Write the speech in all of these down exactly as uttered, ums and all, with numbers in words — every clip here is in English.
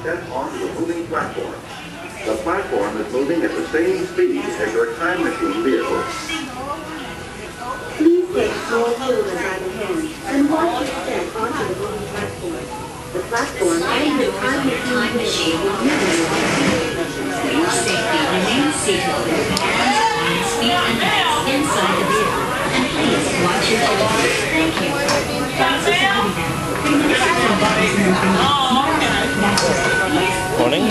step onto the moving platform. The platform is moving at the same speed as your time machine vehicle. Please take small children by the hand and watch your step onto the moving platform. The platform and the time machine will be used. For your safety, remain seated with your hands, arms, feet, and legs inside the vehicle. And please watch your children. Thank you. Morning.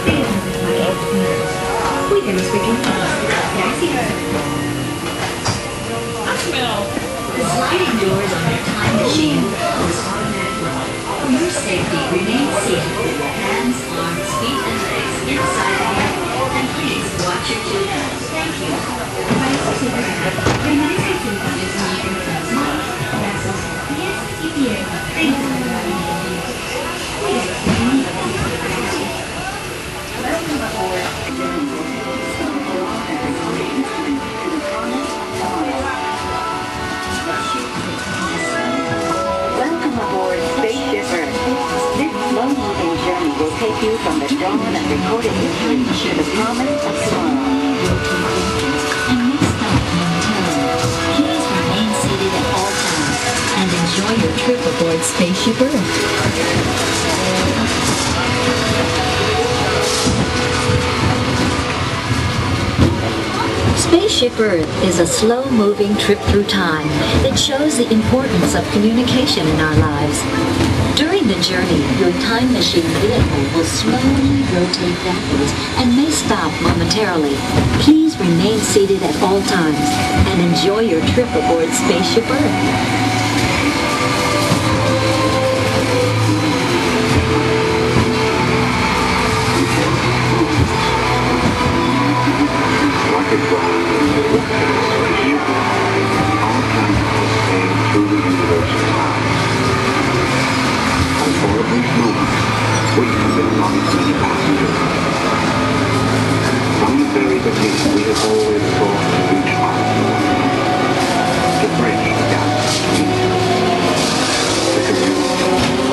The sliding doors on your time machine will close automatically. For your safety, remain seated with your hands, arms, feet, and legs inside the vehicle. And please watch your children. Thank you. Welcome aboard Spaceship Earth. This slow-moving journey will take you from the dawn of recorded history to the promise of tomorrow. And may stop momentarily. Please remain seated at all times and enjoy your trip aboard Spaceship Earth. Spaceship Earth is a slow-moving trip through time that shows the importance of communication in our lives. During the journey, your time machine vehicle will slowly rotate backwards and may stop momentarily. Please remain seated at all times and enjoy your trip aboard Spaceship Earth. From the very beginning, we have always sought to reach out, to bridge the gap between the community,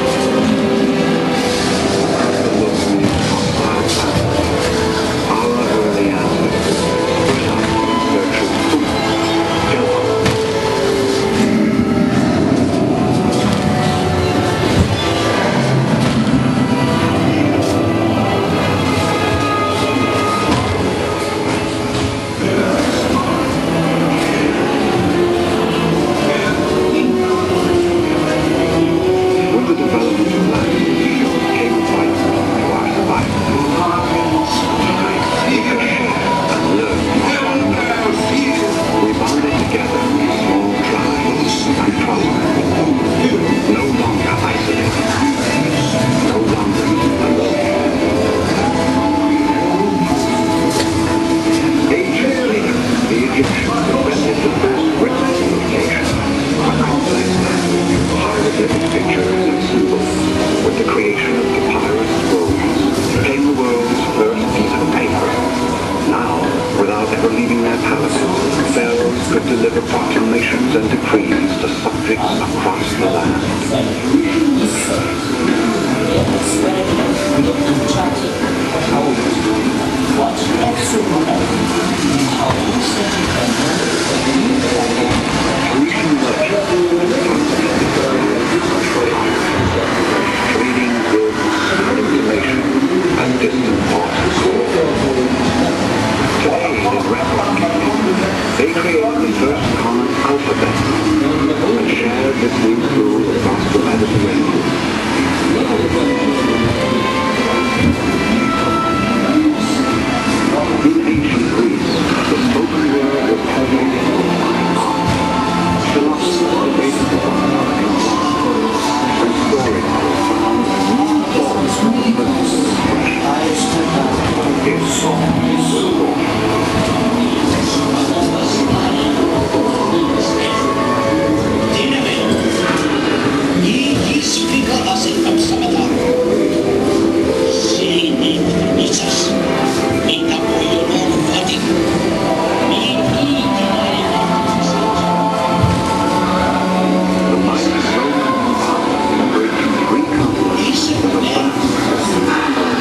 the lonely, hostile planet. Our early ancestors set out in search of food, shelter. Could deliver proclamations and decrees to subjects across the land. Trading goods and information at distant parts of the world. Today in record keeping, they created the first common alphabet and shared this new tool across the Mediterranean. In ancient Greece, the spoken word was permeated with fine art. Philosophers debated the and storytellers found new forms of personal expression. His song was born. The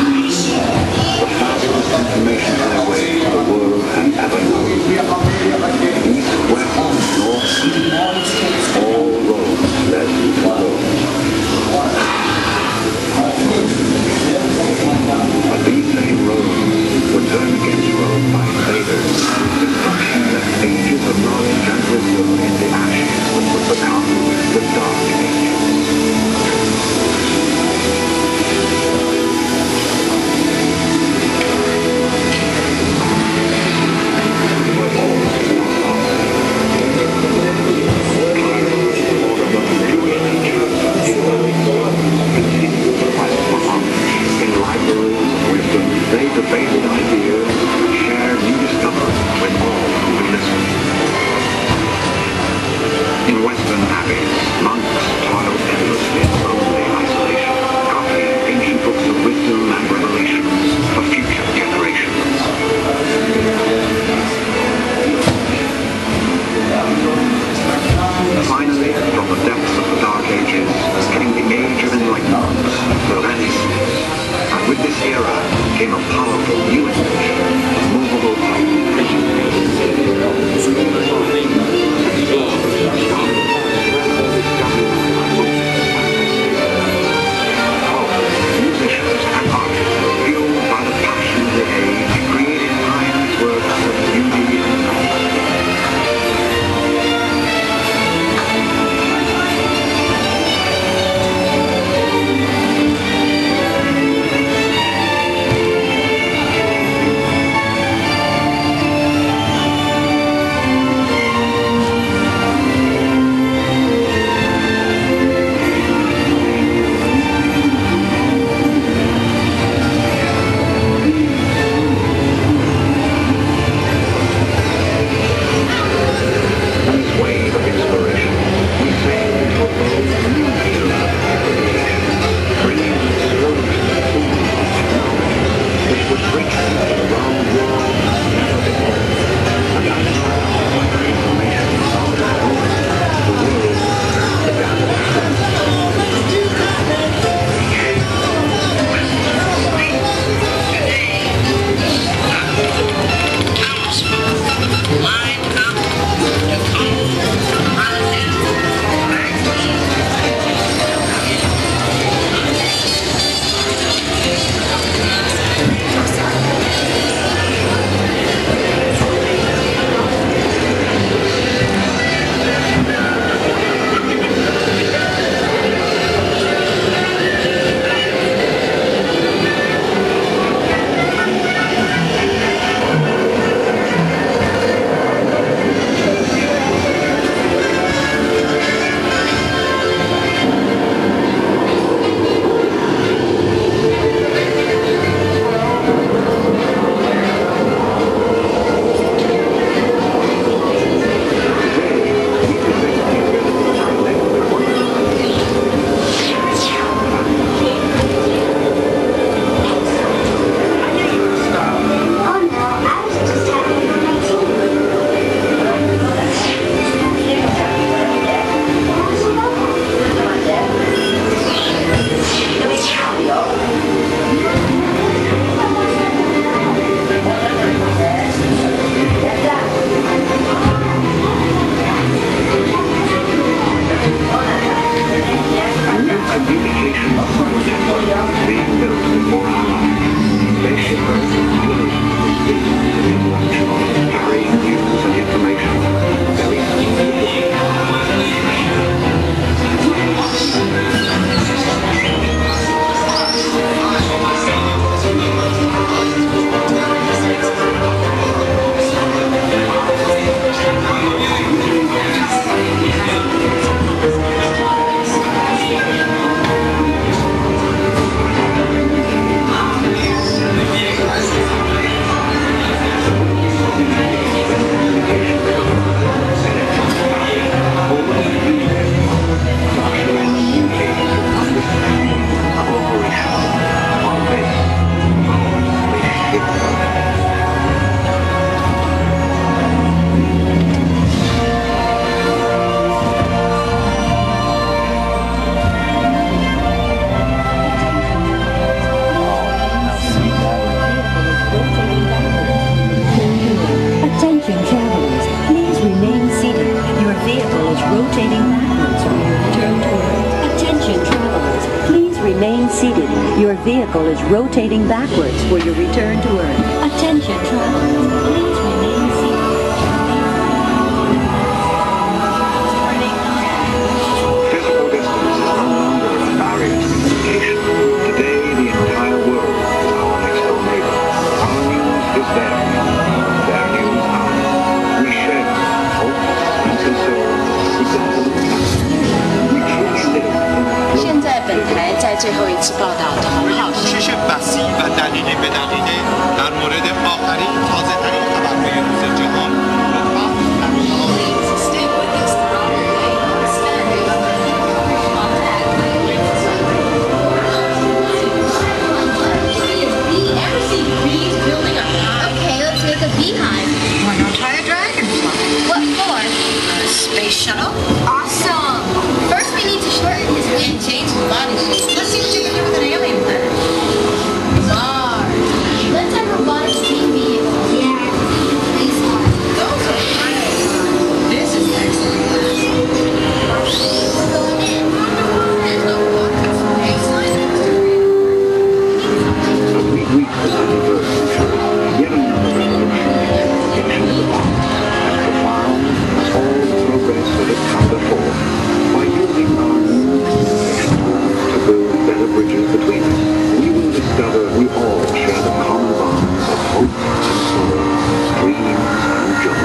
They debated ideas and shared new discoveries with all who would listen. In Western abbeys, monks toiled endlessly in lonely isolation, copying ancient books of wisdom and revelations for future generations. Finally, from the depths of the Dark Ages, came the Age of Enlightenment, the Renaissance. And with this era came a powerful new invention, movable musicians and artists, fueled by the passion of the age, created timeless works of beauty and comfort. Being built before our eyes, Spaceship Earth Ride is carrying news and information very soon. Your vehicle is rotating backwards for your return to Earth. Attention travelers, please remain seated. Physical distance is no longer a barrier to communication. Today, the entire world is our next door neighbor. Our news is their news. Their news ours. We share hopes and concerns, secrets and plans. We truly live in a 现在本台在最后一次报道的航号是 Spaceship Earth Ride. 다리, 저제 다리, 가방 위에 있을 경험, 그렇다. Stick with us the wrong way. Standing on that. Ever seen bees building a hive? Okay, let's make a beehive. Why not try a dragonfly? What for? A space shuttle? Awesome! First we need to shorten his wing. And change the body shape. Let's see what you can do with an alien planet. Mars. Let's have robotic steam vehicles. Yeah. Space one. Those are great. This is excellent. We're going in. There's no walking space. As we reach the ninety-first century, yet another revolution in education as profound as all the progress that has come before, by using our new communication tools to build better bridges between us, we will discover we all share the common bonds of hope and sorrow, dreams and joy.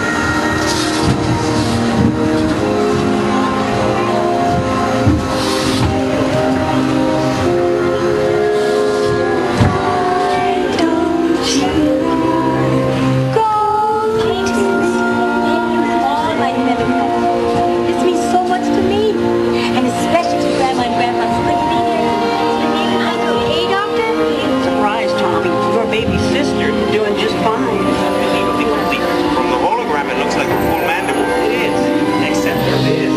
This means so much to me, and especially to Grandma and Grandpa. Look at me here. I go, hey, Doctor? Surprise, Tommy. Your baby sister doing just fine. From the hologram, it looks like a full mandible. It is, except for this.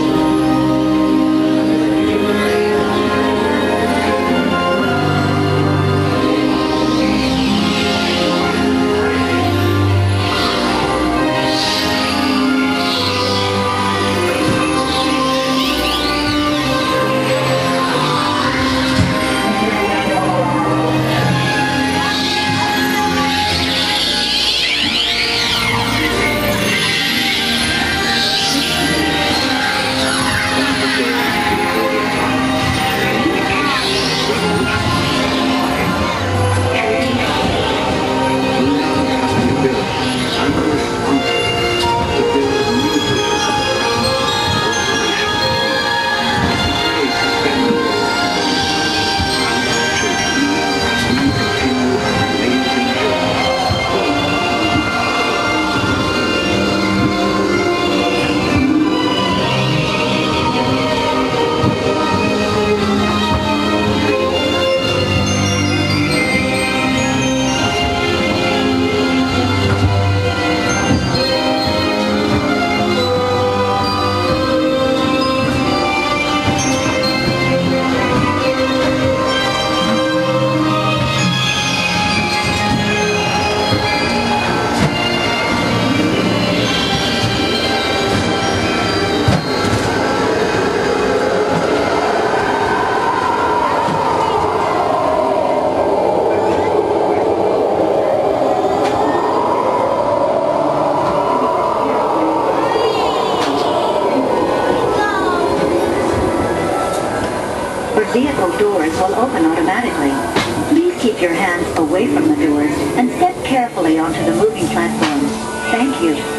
Vehicle doors will open automatically. Please keep your hands away from the doors and step carefully onto the moving platforms. Thank you.